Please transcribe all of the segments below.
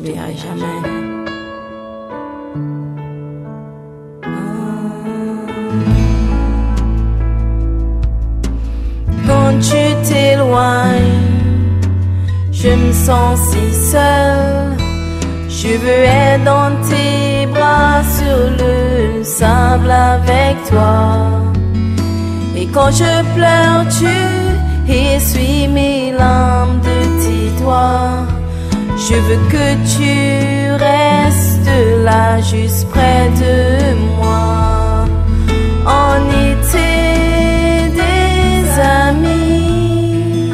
t'oublierai jamais. Quand tu t'éloignes, je me sens si seule. Je veux être dans tes bras sur le sable avec toi. Et quand je pleure, tu essuies mes larmes de tes doigts. Je veux que tu restes là, juste près de moi. On était des amis.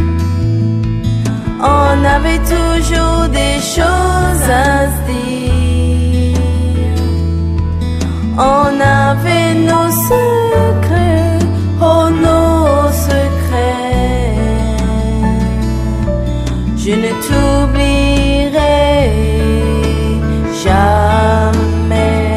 On avait toujours des choses à se dire. On avait nos secrets, oh nos secrets. Je ne t'oublierai jamais.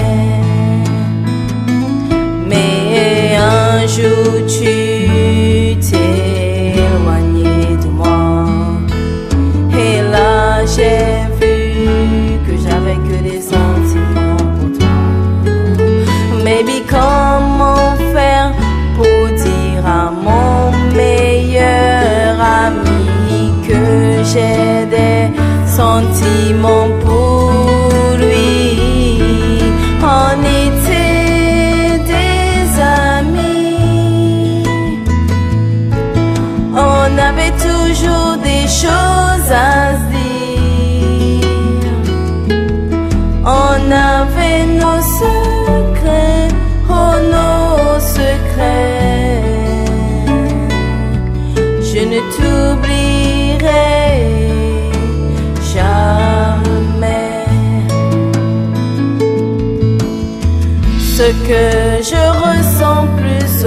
Mais un jour tu t'es éloigné de moi. Et là j'ai vu que j'avais que des sentiments pour toi. Maybe comment faire pour dire à mon meilleur ami que j'ai des sentiments pour lui. On était des amis. On avait toujours des choses à se dire. On avait nos secrets, oh nos secrets. Je ne t'oublierai jamais. Ce que je ressens plus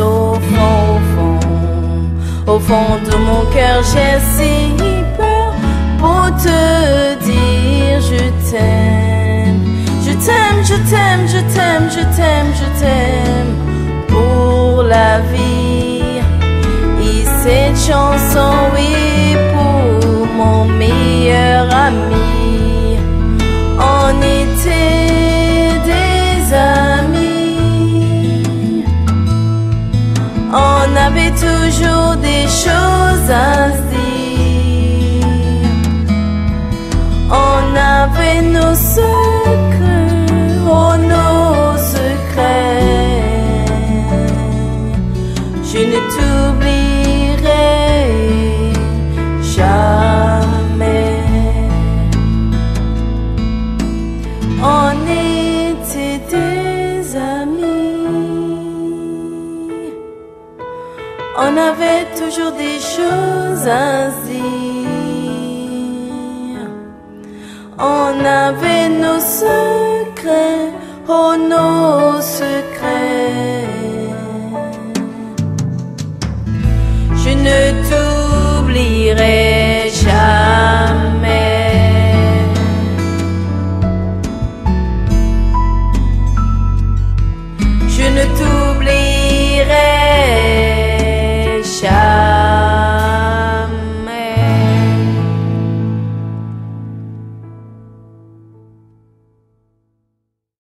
au fond de mon cœur, j'ai si peur pour te dire je t'aime. Je t'aime, je t'aime, je t'aime, je t'aime, je t'aime pour la vie. Et cette chanson, oui, pour mon meilleur ami. On était des amis. On avait toujours des choses à se dire. On avait nos secrets, oh nos secrets. Je ne t'oublierai jamais. On était des amis. On avait toujours des choses à se dire. On avait nos secrets, oh nos secrets.